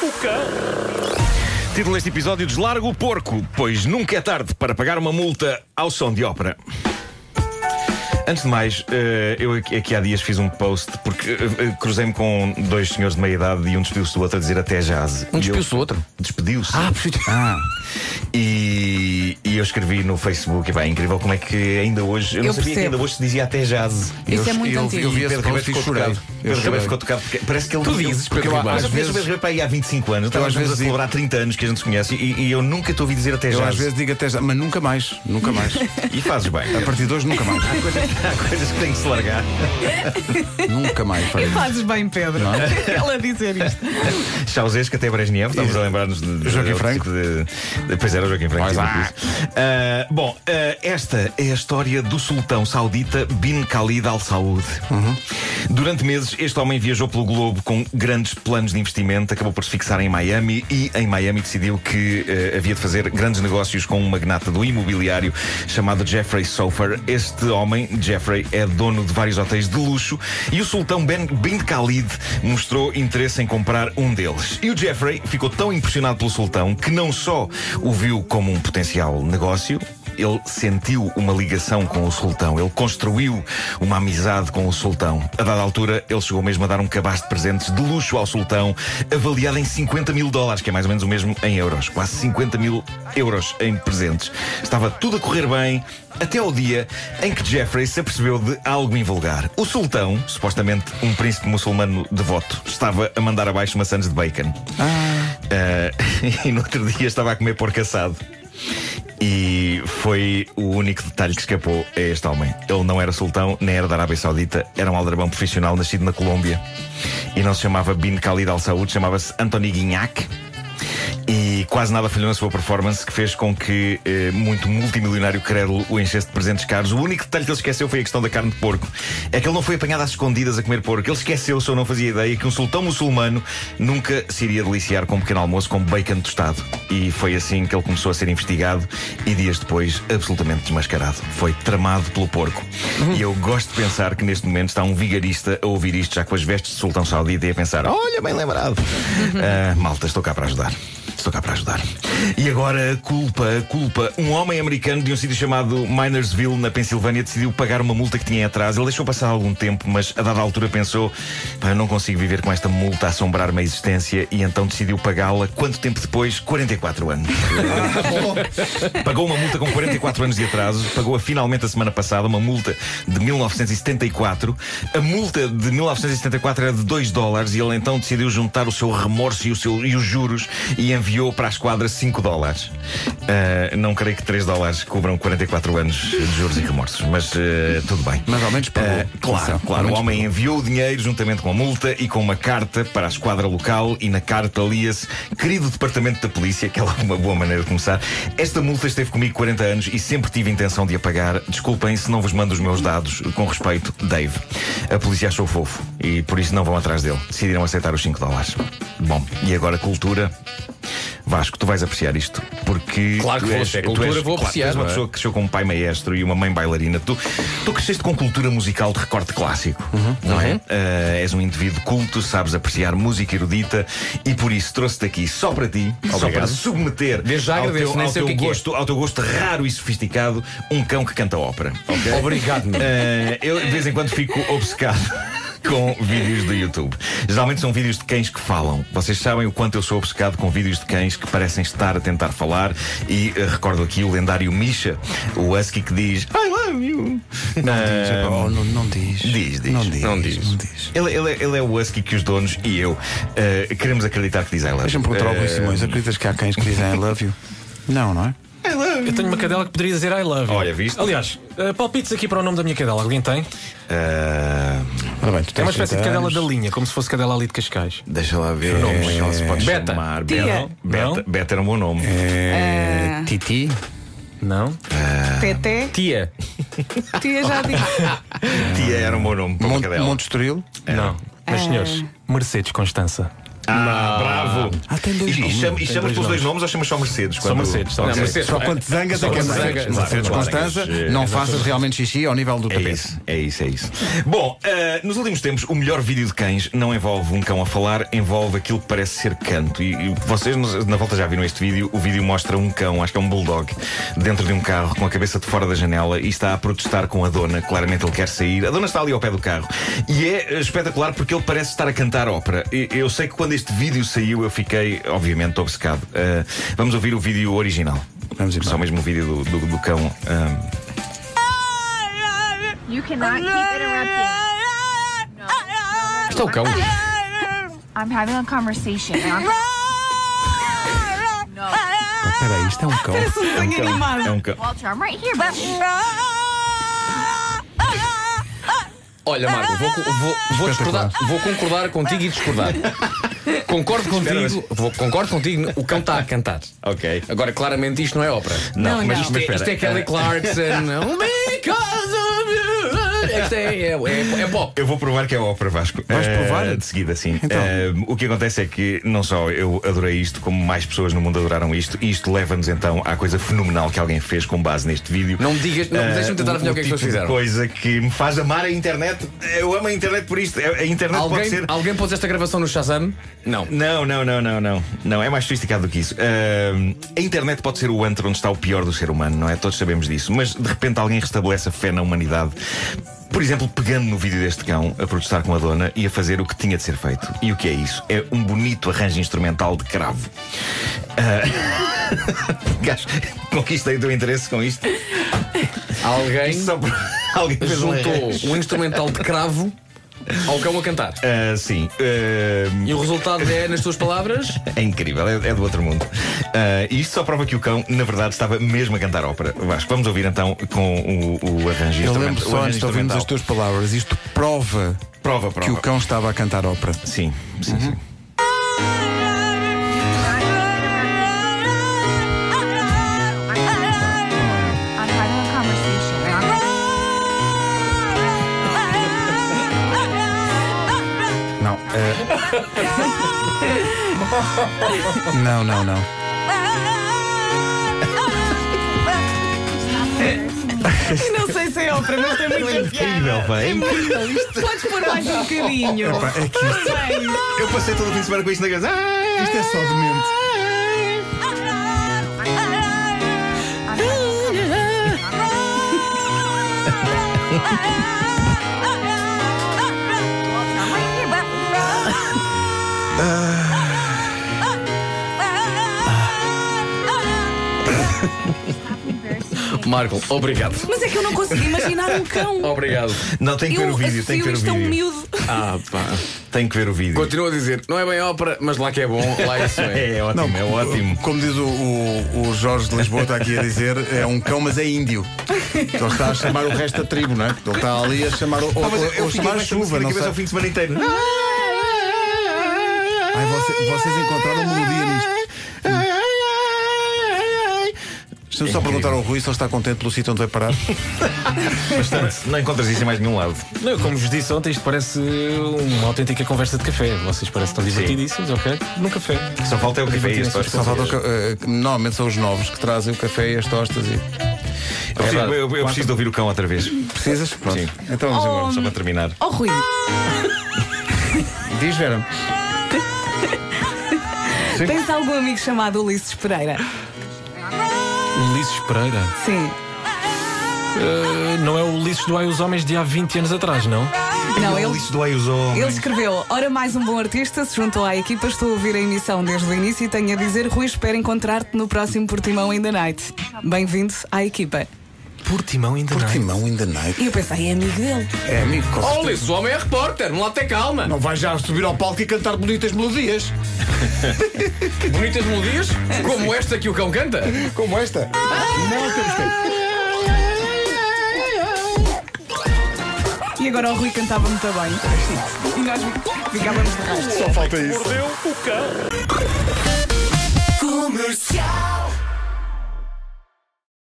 O cão. Título deste episódio: Deslarga o porco, pois nunca é tarde para pagar uma multa ao som de ópera. Antes de mais, eu aqui há dias fiz um post porque cruzei-me com dois senhores de meia idade e um despediu-se do outro a dizer até jazz. Um despediu-se do outro? Despediu-se. E eu escrevi no Facebook, e bem, incrível como é que ainda hoje, eu não sabia que ainda hoje se dizia até jazz. Isso é muito antigo. Eu vi esse Pedro post e chorei. Pedro Ribeiro ficou tocado porque parece que ele Tu dizes, porque Pedro eu Ribeiro. às vezes Pedro Ribeiro para aí há 25 anos. Então, às vezes a celebrar 30 anos que a gente se conhece e eu nunca te ouvi dizer até Eu jazz. às vezes digo até já, mas nunca mais. Nunca mais. E fazes bem. A partir de hoje, nunca mais. Há coisas que têm que se largar. Nunca mais. E fazes bem, Pedro. Ela a dizer isto. Ceausescu até Brezhnev, estamos a lembrar-nos de Joaquim Franco. Pois era o Joaquim Franco. Mas, Esta é a história do sultão saudita Bin Khalid Al Saud. Durante meses, este homem viajou pelo globo com grandes planos de investimento, acabou por se fixar em Miami e em Miami decidiu que havia de fazer grandes negócios com um magnata do imobiliário chamado Jeffrey Sofer. Este homem, Jeffrey, é dono de vários hotéis de luxo e o sultão Bin Khalid mostrou interesse em comprar um deles. E o Jeffrey ficou tão impressionado pelo sultão que não só o viu como um potencial negócio, ele sentiu uma ligação com o sultão. Ele construiu uma amizade com o sultão. A dada altura, ele chegou mesmo a dar um cabaz de presentes de luxo ao sultão, avaliado em $50 mil, que é mais ou menos o mesmo em euros. Quase 50 mil euros em presentes. Estava tudo a correr bem, até ao dia em que Jeffrey se apercebeu de algo invulgar. O sultão, supostamente um príncipe muçulmano devoto, estava a mandar abaixo maçãs de bacon. E no outro dia estava a comer porco assado. E foi o único detalhe que escapou a este homem. Ele não era sultão, nem era da Arábia Saudita. Era um aldrabão profissional nascido na Colômbia. E não se chamava Bin Khalid Al Saud, chamava-se Anthony Guignac. E quase nada falhou na sua performance, que fez com que muito multimilionário crédulo o enchesse de presentes caros. O único detalhe que ele esqueceu foi a questão da carne de porco. É que ele não foi apanhado às escondidas a comer porco. Ele esqueceu-se ou não fazia ideia que um sultão muçulmano nunca se iria deliciar com um pequeno almoço com bacon tostado. E foi assim que ele começou a ser investigado e dias depois absolutamente desmascarado. Foi tramado pelo porco. E eu gosto de pensar que neste momento está um vigarista a ouvir isto já com as vestes de sultão saudita e a pensar: olha, bem lembrado. Malta, estou cá para ajudar. Estou cá para ajudar. E agora, culpa. Um homem americano de um sítio chamado Minersville, na Pensilvânia, decidiu pagar uma multa que tinha em atraso. Ele deixou passar algum tempo, mas a dada altura pensou: eu não consigo viver com esta multa a assombrar-me a existência, e então decidiu pagá-la. Quanto tempo depois? 44 anos. Pagou uma multa com 44 anos de atraso. Pagou-a finalmente a semana passada, uma multa de 1974. A multa de 1974 era de $2 e ele então decidiu juntar o seu remorso e os juros e enviou para a esquadra $5. Não creio que $3 cobram 44 anos de juros e remorsos, mas tudo bem. Mas ao menos pagou. Claro. O homem enviou o dinheiro juntamente com a multa e com uma carta para a esquadra local, e na carta lia-se: querido departamento da polícia, que é uma boa maneira de começar. Esta multa esteve comigo 40 anos e sempre tive intenção de a pagar. Desculpem se não vos mando os meus dados. Com respeito, Dave. A polícia achou fofo e por isso não vão atrás dele. Decidiram aceitar os $5. Bom, e agora cultura. Vasco, tu vais apreciar isto, porque claro que vou, cultura vou apreciar. Tu és uma pessoa que cresceu com um pai maestro e uma mãe bailarina. Tu cresceste com cultura musical de recorte clássico, não é? És um indivíduo culto, sabes apreciar música erudita, e por isso trouxe-te aqui só para ti, só para submeter ao teu gosto raro e sofisticado, um cão que canta ópera. Okay? Obrigado. Eu de vez em quando fico obcecado com vídeos do YouTube. Geralmente são vídeos de cães que falam. Vocês sabem o quanto eu sou obcecado com vídeos de cães que parecem estar a tentar falar. E recordo aqui o lendário Misha, o husky que diz I love you. Não diz. Não diz. Ele é o husky que os donos e eu queremos acreditar que diz I love you. Deixa-me perguntar ao Rui Simões: acreditas que há cães que dizem I love you? Não é? Eu tenho uma cadela que poderia dizer I love you. Olha, viste? Aliás, palpites aqui para o nome da minha cadela. Alguém tem? Ora bem, tu tens É uma espécie de cadela anos. da linha, como se fosse cadela ali de Cascais. Deixa lá ver. Ela se pode Beta. chamar Tia. Beta era um bom nome. Titi. Não? Teté. Tia. Tia já disse. Tia era um bom nome para uma cadela. Monte Estoril. Não. Mas senhores, Mercedes Constança. Bravo! Tem dois nomes. E chamas pelos dois nomes ou chamas só Mercedes? Só Mercedes. Não, Mercedes, só quando te zangas é que é Mercedes. Mercedes Constança, não faças realmente xixi ao nível do tapete. É isso. Bom, nos últimos tempos, o melhor vídeo de cães não envolve um cão a falar, envolve aquilo que parece ser canto. E vocês, na volta, já viram este vídeo. O vídeo mostra um cão, acho que é um bulldog, dentro de um carro com a cabeça de fora da janela e está a protestar com a dona. Claramente ele quer sair. A dona está ali ao pé do carro. E é espetacular porque ele parece estar a cantar ópera. Eu sei que quando este vídeo saiu eu fiquei, obviamente, obcecado. Vamos ouvir o vídeo original. Vamos embora. Só mesmo o vídeo do cão. You cannot keep interrupting. Isto é o cão. I'm having a conversation. No. Espera aí, isto é um cão. Parece um desenho animado. É um cão. Walter, I'm right here, but... Olha, Marco, vou concordar contigo e discordar. Concordo contigo, o cão está a cantar. Ok. Agora, claramente, isto não é ópera. Não, mas não. Isto é Kelly Clarkson. Because of you. Isto é pop. Eu vou provar que é ópera, Vasco. Vais provar? De seguida, sim. Então. O que acontece é que não só eu adorei isto, como mais pessoas no mundo adoraram isto. E isto leva-nos então à coisa fenomenal que alguém fez com base neste vídeo. Não me digas, deixa-me tentar adivinhar o que é que as pessoas fizeram. Coisa que me faz amar a internet. Eu amo a internet por isto. A internet pode ser. Alguém pôs esta gravação no Shazam? Não. Não, é mais sofisticado do que isso. A internet pode ser o antro onde está o pior do ser humano, não é? Todos sabemos disso. Mas de repente alguém restabelece a fé na humanidade. Por exemplo, pegando no vídeo deste cão a protestar com a dona e a fazer o que tinha de ser feito. E o que é isso? É um bonito arranjo instrumental de cravo. Gajo, conquistei o teu interesse com isto. Alguém fez juntou um instrumental de cravo ao cão a cantar. Sim. E o resultado é, nas tuas palavras? É incrível, é do outro mundo. E isto só prova que o cão, na verdade, estava mesmo a cantar ópera. Vasco, vamos ouvir então com o arranjo Eu lembro só, antes de ouvirmos instrumental. as tuas palavras, isto prova que o cão estava a cantar ópera. Sim. I'm having a conversation. Não. Não sei se é ópera, mas tem muita piada. É incrível isto. Podes pôr mais um bocadinho. É que isto, Eu passei todo o fim de semana com isto na casa. isto é só demente. Marco, obrigado. Mas é que eu não consegui imaginar um cão. Obrigado. Não, tem que ver o vídeo. Tem que ver o isto é um vídeo. miúdo. Tem que ver o vídeo. Continuo a dizer, não é bem ópera, mas lá que é bom, lá isso é. É ótimo, é ótimo. Como diz o Jorge de Lisboa, está aqui a dizer, é um cão, mas é índio. Ele está a chamar o resto da tribo, não é? Ele está ali a chamar Eu ou fiquei chamar mais chuva, não sei. cabeça o fim de semana inteiro. Ai, vocês encontraram melodia nisto. Deixa-me só perguntar ao Rui se ele está contente pelo sítio onde vai parar. Bastante. Não encontras isso em mais nenhum lado. Não, como vos disse ontem, isto parece uma autêntica conversa de café. Vocês parecem tão divertidíssimos, ok? No café. Só falta é o café e as tostas. Só falta normalmente são os novos que trazem o café e as tostas e... Eu preciso de ouvir o cão outra vez. Precisas? Pronto. Sim. Então vamos embora. Só para terminar. Oh, Rui, Diz, Vera. tens algum amigo chamado Ulisses Pereira? Ulisses Pereira. Sim. Não é o Ulisses do Ai os Homens de há 20 anos atrás, não? Não, Ele ele disse do Ai os Homens. Ele escreveu: ora, mais um bom artista se juntou à equipa. Estou a ouvir a emissão desde o início e tenho a dizer: Rui, espero encontrar-te no próximo Portimão in the Night. Bem-vindo à equipa. Portimão ainda não. Portimão in the night. E eu pensei: é amigo dele. É amigo, com certeza. Olha, esse homem é repórter, não lá ter calma. Não vai já subir ao palco e cantar bonitas melodias. Bonitas melodias, como esta que o cão canta. Como esta. Não temos tempo. E agora o Rui cantava muito bem. E nós ficávamos de rastro. Só falta isso. Comercial.